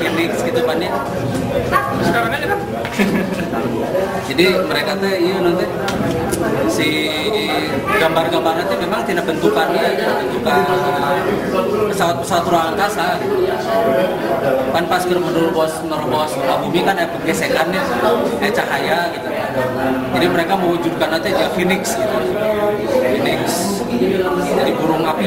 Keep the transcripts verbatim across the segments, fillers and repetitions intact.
Phoenix gitu kan ya. Sekarang aja kan. Jadi mereka tuh iya nanti si gambar-gambar nanti memang tidak bentukannya bentukan pesawat-pesawat ruang angkasa. Kan pas menerobos menerobos bumi kan ada gesekannya, eh cahaya gitu. Jadi mereka mewujudkan nanti aja Phoenix gitu. Phoenix jadi burung api.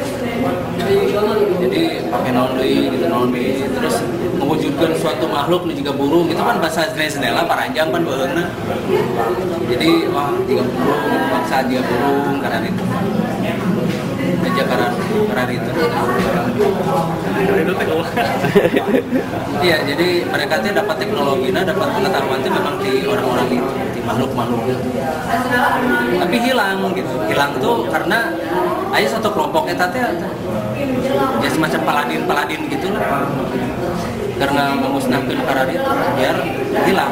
Jadi pakai naon deui gitu naon deui terus mewujudkan suatu makhluk nu juga burung itu kan bahasa jendela paranjang kan beureungna. Jadi wah tiga burung bangsa dia burung karena itu. Aja karena karena itu. Iya, jadi mereka tuh dapat teknologinya, dapat pengetahuan itu memang di orang-orang itu, di makhluk-makhluk itu. Tapi hilang gitu. Hilang tuh karena aja satu kelompok eta teh ya semacam paladin-paladin gitulah. Karena memusnahkan karena itu biar hilang.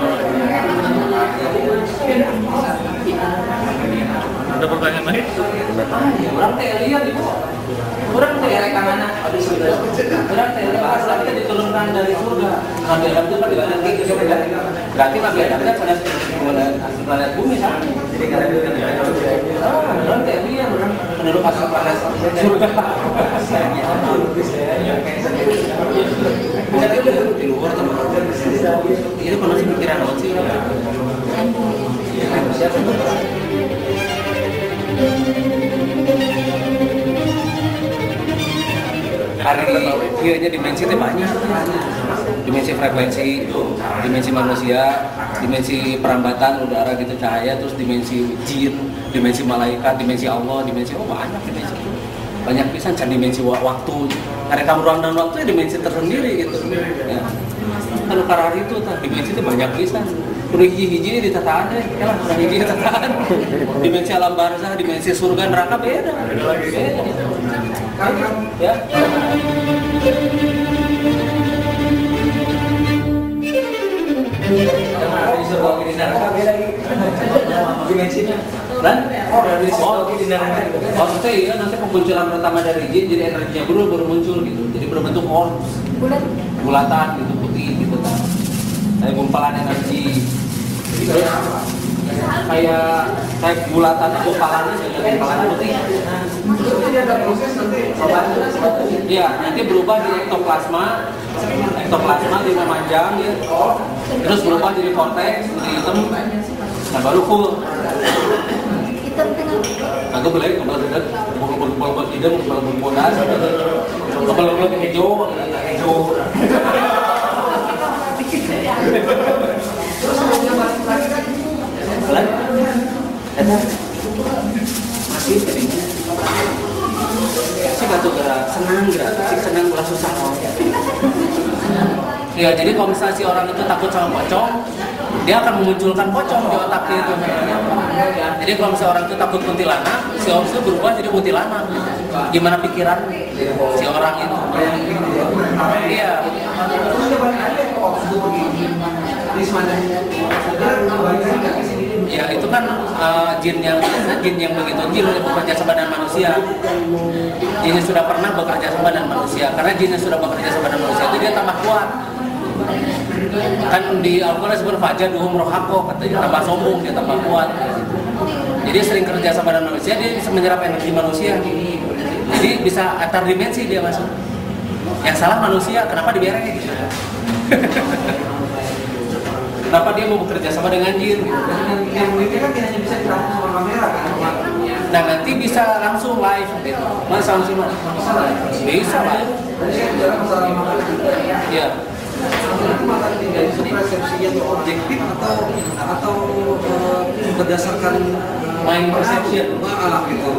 Ada pertanyaan lagi? Orang teh lihat ibu, orang teh rekaman habis surga. Orang teh bahas lagi diturunkan dari surga. Nabi Adam itu kan diganti ke surga. Berarti Nabi Adam kan pada planet bumi sama. Jadi karena itu kan orang teh lihat orang penduduk asal planet surga. Jadi di luar teman. Itu kan masih pikiran apa sih? Hari ini dimensi itu banyak, dimensi frekuensi, dimensi manusia, dimensi perambatan udara gitu cahaya, terus dimensi jin, dimensi malaikat, dimensi Allah, dimensi oh banyak dimensi, banyak pisan can dimensi waktu, ada kamu ruang dan waktu ya dimensi tersendiri gitu. Ya. Kalau karena itu tah dimensi itu banyak pisan. Kudu hiji-hiji ditataan deh, ya lah kudu hiji ditataan. Dimensi alam barzah, dimensi surga neraka beda. Beda. Ya. Di surga di neraka beda lagi. Dimensinya. Dan oh dari surga di neraka. Oh itu iya nanti kemunculan pertama dari jin jadi energinya baru baru muncul gitu. Jadi berbentuk orbs. Bulat. Bulatan gitu putih gitu kan. Kayak gumpalan energi. Terus kayak kayak bulatan gumpalannya jadi gumpalan putih. Jadi ada proses nanti. Iya, nanti berubah di ektoplasma. Ektoplasma dia memanjang ya. Terus berubah jadi vortex, jadi hitam. Nah baru full. Hitam tengah. Aku boleh kembali dekat, bubur-bubur hitam, bubur bodas, bubur-bubur hijau, hijau. Terus mau balik lagi kan? Balik. Masih tadinya. Si batu gerak, senang gerak, si senang gerak susah. Ya jadi kalau misalnya si orang itu takut sama pocong, dia akan memunculkan pocong di otaknya itu. Jadi kalau misalnya orang itu takut kuntilanak, si orang itu berubah jadi kuntilanak. Gimana pikiran si orang itu? Iya. Ya itu kan uh, jin yang jin yang begitu jin yang bekerja sama dengan manusia. Jin yang sudah pernah bekerja sama dengan manusia. Karena jin yang sudah bekerja sama dengan manusia itu dia tambah kuat. Kan di Al-Quran disebut fajaduhum rohako, katanya tambah sombong dia tambah kuat. Jadi sering kerja sama dengan manusia dia bisa menyerap energi manusia. Jadi bisa antar dimensi dia masuk. Yang salah manusia, kenapa dibiarin gitu? Kenapa dia mau bekerja sama dengan jin? Yang itu kan tidak hanya bisa dirangkum sama kamera kan? Nah nanti bisa langsung live gitu. Mas langsung mas? Bisa live. Iya. Itu persepsinya itu objektif atau atau uh, berdasarkan main perception alam itu?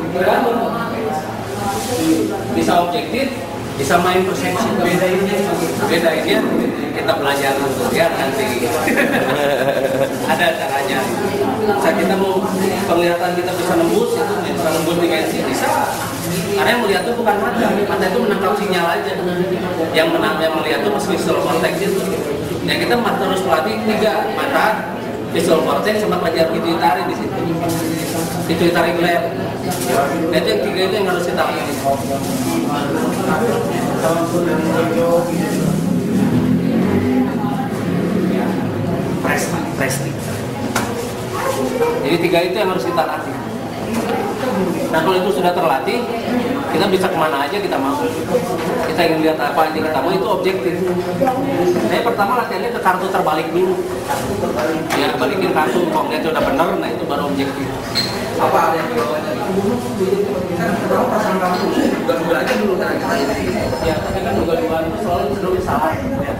Bisa objektif, bisa main persepsi. Bedainnya, bedainnya kita belajar untuk ya nanti. Ada caranya. Saat kita mau penglihatan kita bisa nembus, itu bisa nembus dimensi bisa. Karena yang melihat itu bukan mata, mata itu menangkap sinyal aja. Yang menang, yang melihat itu masih visual cortex itu. Ya kita harus pelatih tiga mata, visual cortex sama pelajar pituitari di situ. Pituitari gland. Nah itu yang tiga itu yang harus kita lakukan. tiga itu yang harus kita latih. Nah kalau itu sudah terlatih, kita bisa kemana aja kita mau. Kita ingin lihat apa yang kita mau, itu objektif. Saya pertama latihannya ke kartu terbalik dulu. Ya balikin kartu, kalau dia udah benar, nah itu baru objektif. Apa ada yang bawahnya? Kan pertama perasaan kamu juga aja dulu kan kita ini. Ya tapi kan juga dua itu selalu cenderung salah. Ya.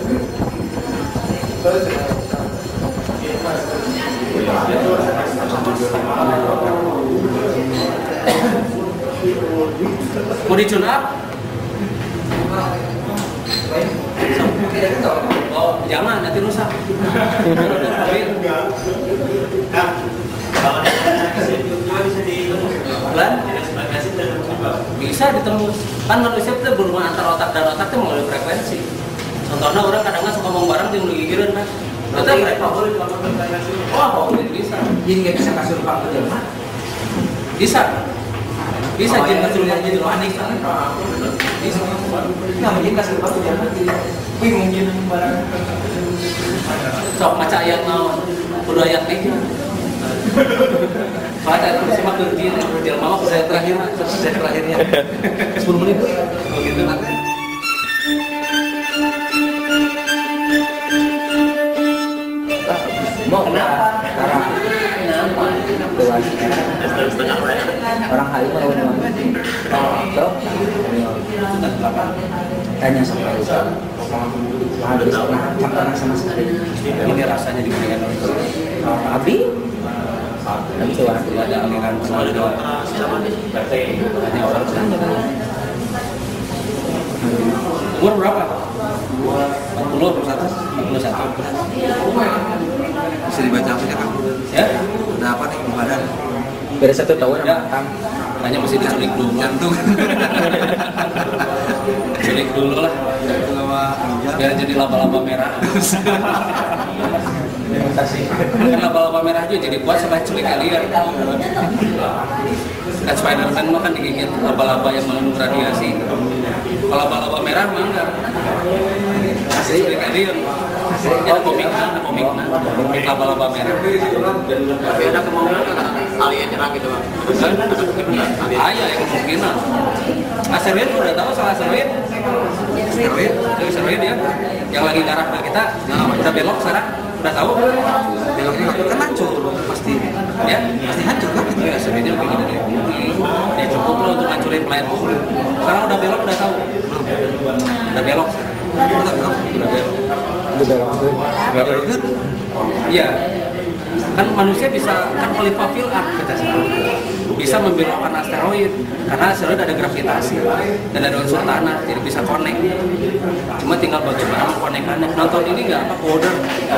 Mau di tune up? Oh, jangan, nanti rusak. Pelan? Bisa ditembus. Kan manusia itu berhubungan antara otak dan otak itu melalui frekuensi. Contohnya orang kadang-kadang suka ngomong barang yang gigiran kan. Betul nggak? Wah, favorit bisa. Jadi nggak bisa kasih lupa ke dia. Bisa. Bisa Oh, jadi ya, kasih jadi lupa. jadi panik kan? Bisa. Nah, mungkin kasih lupa ke dia. Wih, mungkin barang. Sok maca ayat naon? Kudu ayat nih. Soalnya itu simak kunci ini, dia mau saya terakhir, saya terakhirnya sepuluh menit bu. Begitu nanti. Mau Kenapa? Kenapa? Orang Halim melawan orang Tahu? Tanya sama itu. Habis pernah makanan sama sekali. Ini rasanya diberikan oleh Abi? Tapi suara tidak ada aliran keluarga. Hanya orang sana. Umur berapa? empat puluh, empat puluh satu, empat puluh satu. bisa dibaca apa ya Kang? Ya? Ada apa nih di badan? Beda satu tahun Ya. sama Kang. Hanya mesti diculik dulu. Jantung. Culik dulu lah. Sama ginjal. Biar jadi laba-laba merah. Kan laba-laba merah aja jadi kuat setelah culik alien. Kan Spider-Man mah kan digigit laba-laba yang mengandung radiasi. Kalau laba-laba merah mah enggak. Asli culik alien. Ada komiknya, ada komiknya. Komik laba-laba merah. Tapi ada kemungkinan alien nyerang gitu bang. Ayah yang kemungkinan. Asteroid udah tahu soal asteroid? Steroid. Itu asteroid ya, yang lagi ngarah ke kita, udah belok sekarang, udah tahu? Beloknya kan hancur pasti. Ya, Pasti hancur kan? itu asteroidnya lebih gede dari bumi. Ya cukup loh untuk hancurin planet bumi. Sekarang udah belok, udah tahu? Udah belok sekarang. Udah belum? Udah belok. Udah langsung. Belum. Iya, kan manusia bisa kan pelipafil up kita sekarang. Bisa membelokkan asteroid karena asteroid ada gravitasi dan ada unsur tanah, jadi bisa connect. Cuma tinggal bagaimana mengkonekkannya. Nonton ini nggak apa order.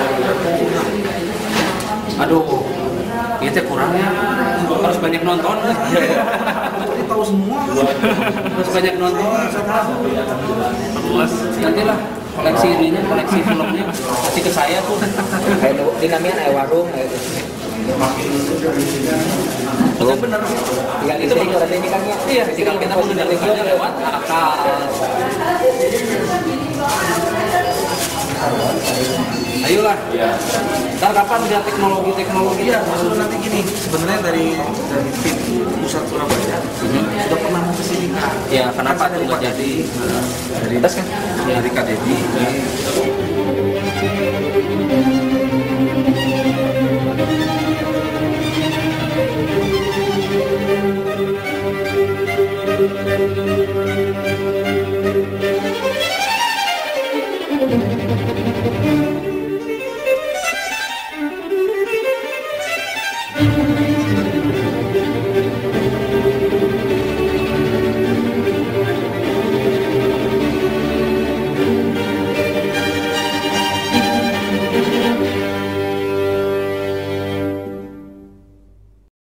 Aduh, itu kurangnya harus banyak nonton. Jadi tahu semua. Harus banyak nonton. Nantilah koleksi ininya, koleksi filmnya kasih ke saya tuh. Kayak nu- di kamian aya warung kayak gitu. Betul bener. Tinggal Itu istri berarti ini kan ya. Iya, tinggal kita mendengarkannya lewat akal. Ayolah. Ntar kapan lihat teknologi-teknologi Iya, maksudnya nanti gini, sebenarnya dari dari tim pusat Surabaya sudah pernah mau ke sini Kak. Ya, kenapa dari itu Pak jadi? Dedi, dari Terus kan? dari Kak Dedi, Thank you.